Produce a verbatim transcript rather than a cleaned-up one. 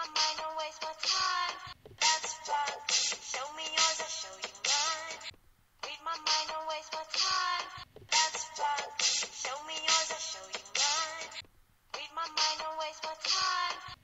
my mind, don't waste my time. That's fun. Show me yours, I'll show you mine. Read my mind, don't waste my time. That's fun. Show me yours, I'll show you mine. Read my mind, don't waste my time.